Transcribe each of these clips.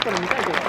ったの見たいけど。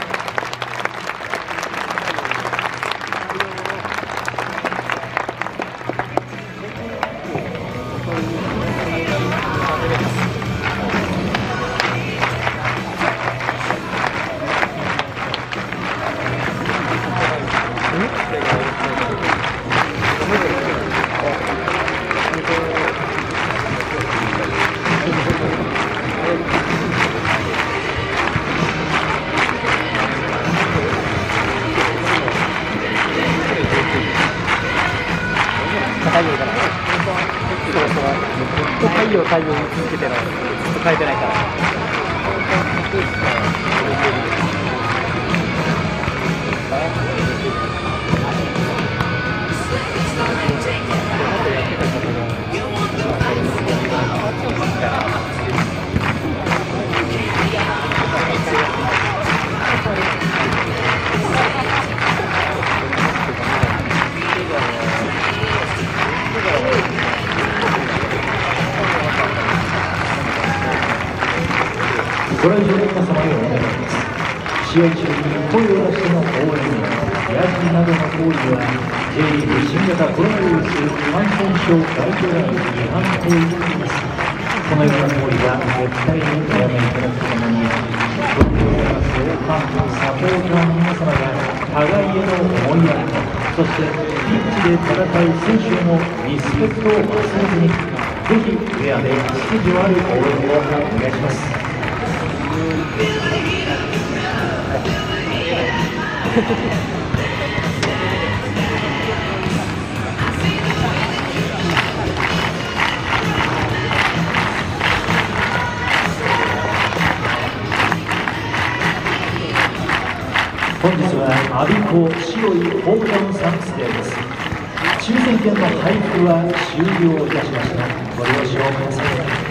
太陽から太陽見続けてのずっと変えてないから。 ご来場の皆様にお願いします。試合中に声を出しての応援、やじなどの行為は J リーグ新型コロナウイルス感染症ガイドライン違反行為となります。このような行為は絶対におやめいただくとともに、東京や総監サポーターの皆様が互いへの思いやり、そしてピッチで戦う選手へのリスペクトを忘れずに、ぜひフェアで秩序ある応援をお願いします。本日は我孫子白いホームタウンサービスデーです。抽選券の配布は終了いたしました。ご了承ください。